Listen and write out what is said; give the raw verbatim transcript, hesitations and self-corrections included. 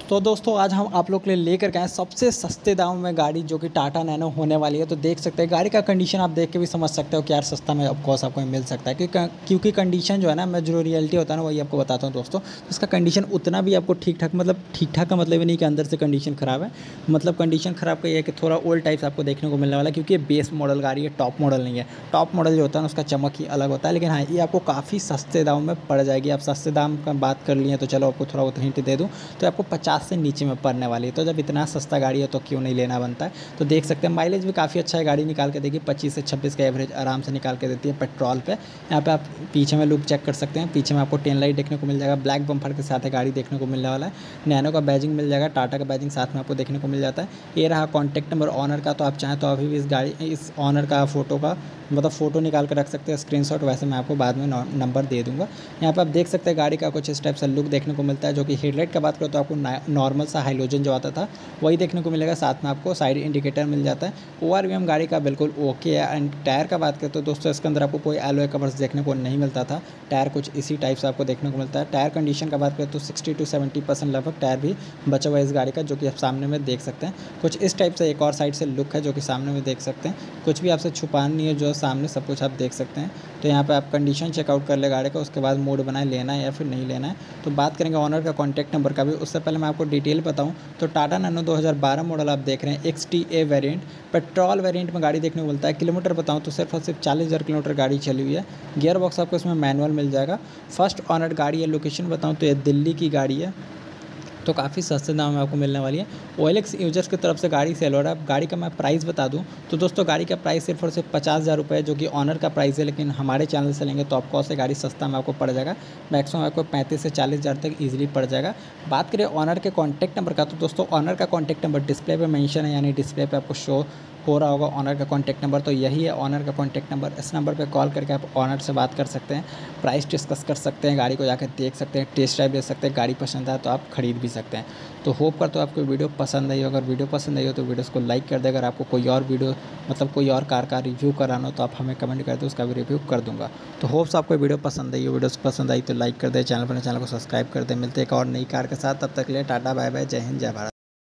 तो दोस्तों आज हम आप लोग के लिए लेकर के आए सबसे सस्ते दाम में गाड़ी जो कि टाटा नैनो होने वाली है। तो देख सकते हैं गाड़ी का कंडीशन आप देख के भी समझ सकते हो कि यार सस्ता में ऑफ कोर्स आपको मिल सकता है, क्योंकि क्योंकि कंडीशन जो है ना, मैं जो रियलिटी होता है ना वही आपको बताता हूँ दोस्तों। तो इसका कंडीशन उतना भी आपको ठीक ठाक, मतलब ठीक ठाक का मतलब ही नहीं कि अंदर से कंडीशन ख़राब है, मतलब कंडीशन ख़राब का ये है कि थोड़ा ओल्ड टाइप्स आपको देखने को मिलने वाला है, क्योंकि ये बेस मॉडल गाड़ी है, टॉप मॉडल नहीं है। टॉप मॉडल जो होता है ना उसका चमक ही अलग होता है, लेकिन हाँ ये आपको काफ़ी सस्ते दाम में पड़ जाएगी। आप सस्ते दाम का बात कर लिए तो चलो आपको थोड़ा बहुत हिंट दे दूँ, तो आपको पचास से नीचे में पड़ने वाली है। तो जब इतना सस्ता गाड़ी है तो क्यों नहीं लेना बनता है। तो देख सकते हैं माइलेज भी काफ़ी अच्छा है, गाड़ी निकाल के देगी पच्चीस से छब्बीस का एवरेज आराम से निकाल के देती है पेट्रोल पे। यहाँ पे आप पीछे में लुक चेक कर सकते हैं, पीछे में आपको टेन लाइट देखने को मिल जाएगा, ब्लैक बम्पर के साथ है गाड़ी देखने को मिलने वाला है। नैनो का बैजिंग मिल जाएगा, टाटा का बैजिंग साथ में आपको देखने को मिल जाता है। ये रहा कॉन्टैक्ट नंबर ऑनर का, तो आप चाहें तो अभी भी इस गाड़ी इस ऑनर का फ़ोटो का मतलब फ़ोटो निकाल कर रख सकते हैं, स्क्रीनशॉट। वैसे मैं आपको बाद में नंबर दे दूँगा। यहाँ पे आप देख सकते हैं गाड़ी का कुछ इस टाइप से लुक देखने को मिलता है। जो कि हेडलाइट का बात करो तो आपको नॉर्मल सा हाइलोजन जो आता था वही देखने को मिलेगा, साथ में आपको साइड इंडिकेटर मिल जाता है। ओआरवीएम गाड़ी का बिल्कुल ओके है। एंड टायर का बात करें तो दोस्तों इसके अंदर आपको कोई एलॉय कवर्स देखने को नहीं मिलता था, टायर कुछ इसी टाइप से आपको देखने को मिलता है। टायर कंडीशन का बात करें तो सिक्सटी टू सेवेंटी परसेंट लगभग टायर भी बचा हुआ है इस गाड़ी का, जो कि आप सामने में देख सकते हैं। कुछ इस टाइप से एक और साइड से लुक है जो कि सामने में देख सकते हैं। कुछ भी आपसे छुपाना नहीं है, जो सामने सब कुछ आप देख सकते हैं। तो यहाँ पे आप कंडीशन चेकआउट कर ले गाड़ी का, उसके बाद मोड बनाए लेना है या फिर नहीं लेना है। तो बात करेंगे ऑनर का कॉन्टैक्ट नंबर का भी। उससे पहले मैं आपको डिटेल बताऊँ तो टाटा नैनो दो हज़ार बारह मॉडल आप देख रहे हैं, X T A variant petrol variant में गाड़ी देखने को मिलता है। किलोमीटर बताऊँ तो सिर्फ और सिर्फ चालीस हज़ार किलोमीटर गाड़ी चली हुई है। गियर बॉक्स आपको इसमें मैनुअल मिल जाएगा। फर्स्ट ऑनर गाड़ी है। लोकेशन बताऊँ तो ये दिल्ली की गाड़ी है, तो काफ़ी सस्ते दाम में आपको मिलने वाली है। ओएलएक्स यूजर्स की तरफ से गाड़ी सेल हो रहा है। गाड़ी का मैं प्राइस बता दूं तो दोस्तों गाड़ी का प्राइस सिर्फ और सिर्फ पचास हज़ार रुपये, जो कि ऑनर का प्राइस है, लेकिन हमारे चैनल से लेंगे तो आपको से गाड़ी सस्ता में आपको पड़ जाएगा। मैक्सिमम आपको पैंतीस से चालीस हज़ार तक ईजिली पड़ जाएगा। बात करें ऑनर के कॉन्टैक्ट नंबर का, तो दोस्तों ऑनर का कॉन्टैक्ट नंबर डिस्प्ले पर मैंशन है, यानी डिस्प्ले पर आपको शो हो रहा होगा ऑनर का कॉन्टैक्ट नंबर। तो यही है ऑनर का कॉन्टैक्ट नंबर। इस नंबर पे कॉल करके आप ऑनर से बात कर सकते हैं, प्राइस डिस्कस कर सकते हैं, गाड़ी को जाकर देख सकते हैं, टेस्ट ड्राइव ले सकते हैं। गाड़ी पसंद आए तो आप खरीद भी सकते हैं। तो होप करता हूँ आपको वीडियो पसंद आई हो। अगर वीडियो पसंद आई हो तो वीडियोस को लाइक कर दे। अगर आपको कोई और वीडियो मतलब कोई और कार का रिव्यू कराना हो तो आप हमें कमेंट कर दो, उसका भी रिव्यू कर दूँगा। तो होप्स आपको वीडियो पसंद आई हो। वीडियोस पसंद आई तो लाइक कर दे, चैनल पर चैनल को सब्सक्राइब कर दे। मिलते एक और नई कार के साथ, तब तक के लिए टाटा बाय बाय, जय हिंद जय भारत।